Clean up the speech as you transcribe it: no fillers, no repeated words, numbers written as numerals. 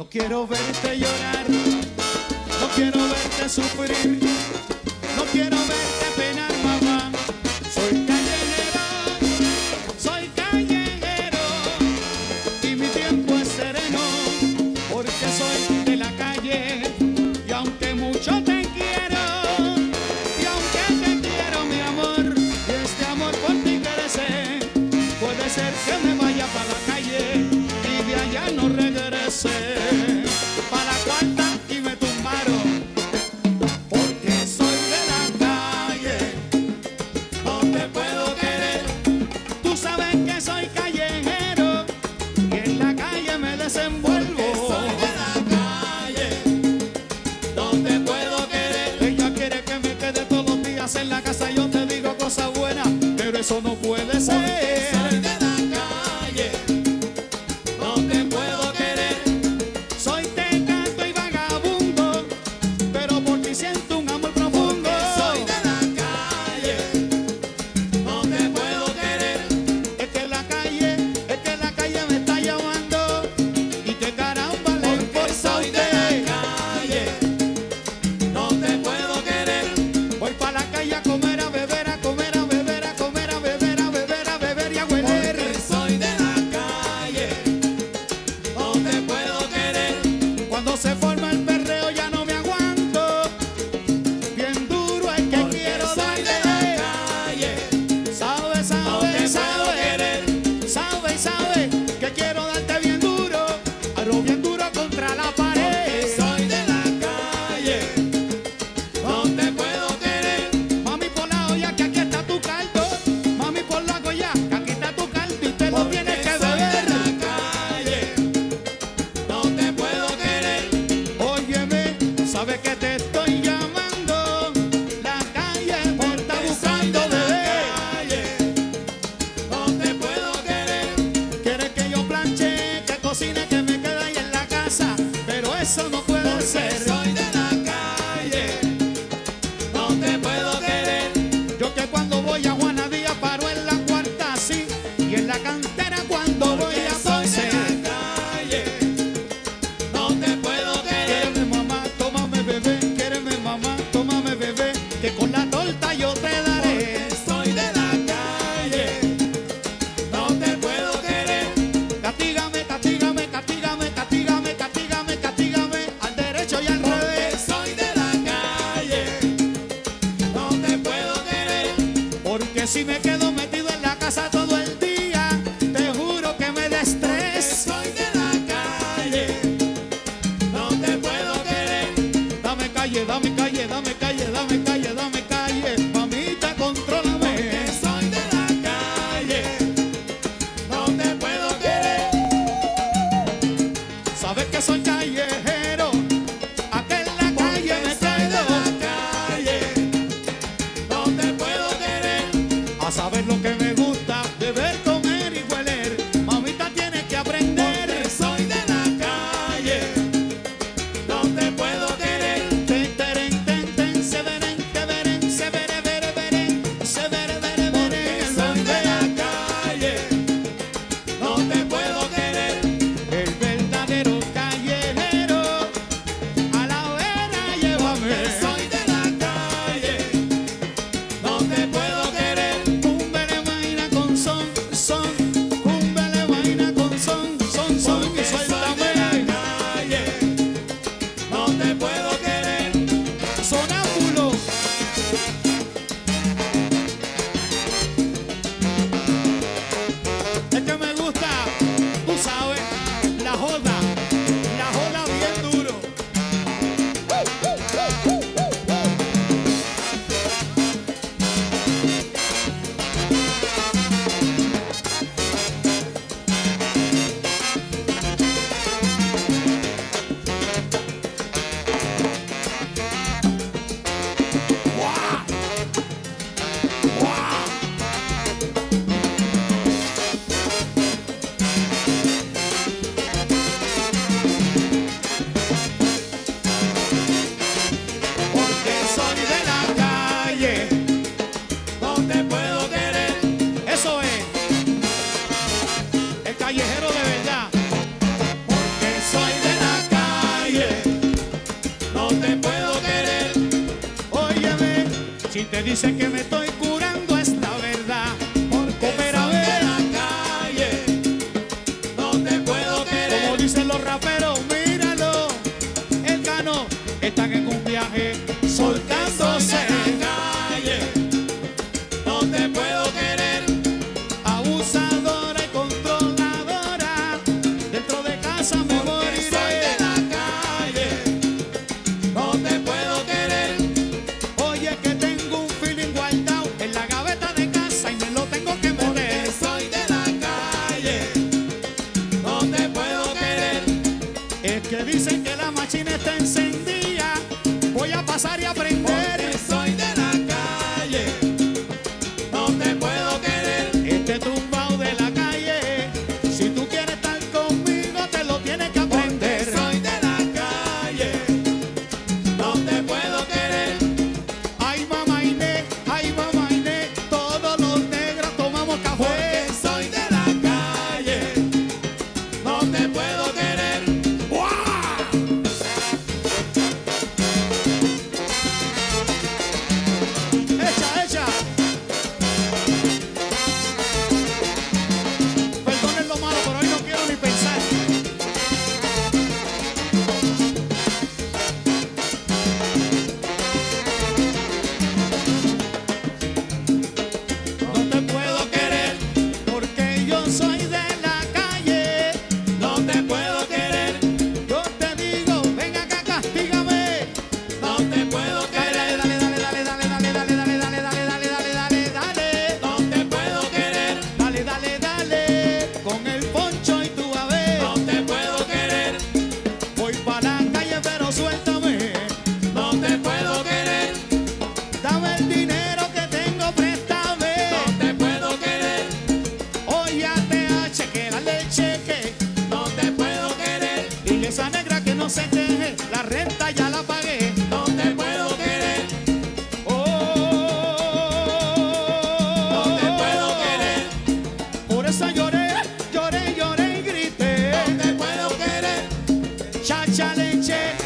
quiero verte llorar, no quiero verte sufrir, no quiero verte penar, mamá. Soy callejero y mi tiempo es sereno, porque soy de la calle y aunque mucho te quiero, y aunque te quiero mi amor, y este amor por ti crece, puede ser que me vaya para la calle y de allá no regrese. Pa' la cuarta y me tumbaron, porque soy de la calle, no te puedo querer. Tú sabes que soy callejero y en la calle me desenvuelvo. Porque soy de la calle, no te puedo querer. Ella quiere que me quede todos los días en la casa, yo te digo cosas buenas, pero eso no puede ser. Soy de la calle, no te puedo querer. Soy tecato y vagabundo, pero por ti siento un amor profundo. Soy de la calle, no te puedo querer. Es que la calle me está llamando y que caramba le importa. Soy de la calle, no te puedo querer. Voy pa' la calle a comer, a beber, a comer, a beber, a comer, a beber, a beber, a beber y a hueler. Porque soy de la calle, no te puedo querer. Cuando se forma el perreo ya no me aguanto, bien duro es que quiero darle. De la calle, sabe, sabe que quiero darte bien duro, algo bien duro contra la pared. Soy de la calle, no te puedo querer. Mami, por la olla que aquí está tu caldo, mami, por la olla que aquí está tu caldo y te lo tienes que beber. De la calle, no te puedo querer. Óyeme, sabes que te estoy llamando, la calle me está buscando, bebé. No te puedo querer. Quieres que yo planche, que cocine, que me quede ahí en la casa, pero eso no puede ser. Soy de la calle, no te puedo querer. Yo que cuando voy a Juana Díaz paro en la cuarta, sí, y en la cantera cuando voy a Ponce. De la calle, no te puedo querer. Quiéreme mamá, tómame bebé, quiéreme mamá, tómame bebé, que con la torta yo te daré. Soy de la calle, no te puedo querer. Castígame, castígame, castígame, castígame, castígame, castígame, al derecho y al revés. Soy de la calle, no te puedo querer. Porque si me quedo metido en la casa todo el día, te juro que me da estrés. Soy de la calle, no te puedo querer. Dame calle, dame calle, dame calle, dame calle, dame calle, mamita, contrólame. Soy de la calle, no te puedo querer. Sabes que soy callejero, aquí en la calle me quedo. De la calle, no te puedo querer. A saber lo que me gusta, beber, comer y hueler, mamita, tienes que aprender. Porque soy de la calle, no te puedo querer. Ten, teren, ten, ten, se veren, te veren, se vere, vere, veren, se vere, vere, vere. Soy de la calle, no te puedo querer. El verdadero callejero, a la vera llévame. Soy de la calle, no te puedo querer. Un veremaina con son, que dicen que me estoy curando es la verdad. Porque soy de la calle, no te puedo querer. Como dicen los raperos, míralo, el Cano están en un viaje soltándose. Soy de la calle, no te puedo querer. Abusadora y controladora, dentro de casa me Porque moriré. soy de la calle, no te puedo querer. Oye, que tengo un feeling guardado en la gaveta de casa y me lo tengo que Porque meter. soy de la calle, no te puedo querer. Es que dicen que la máquina está encendida, voy a pasar y aprender. Porque soy de la calle, no te puedo querer. Este tumbao de la calle, si tú quieres estar conmigo te lo tienes que Porque aprender. soy de la calle, no te puedo querer. Ay mamá Inés, todos los negros tomamos café. Porque soy de la calle, no te puedo querer. Echa. Perdonen lo malo, pero hoy no quiero ni pensar. No te puedo querer porque yo soy de la calle. No te puedo querer, Yo te digo, ven acá, castígame. no te puedo querer. Dale. No te puedo querer, Dale, con el poncho y tu a ver. no te puedo querer. Voy para la calle, pero suéltame. No te puedo querer, Dame el dinero que tengo, préstame. no te puedo querer. Oye, ATH, que dale el cheque. No te puedo querer, Y esa negra que no se deje, la renta ya la pagué. no te puedo querer. Oh, No te puedo querer, por eso lloré y grité. no te puedo querer. Chacha leche,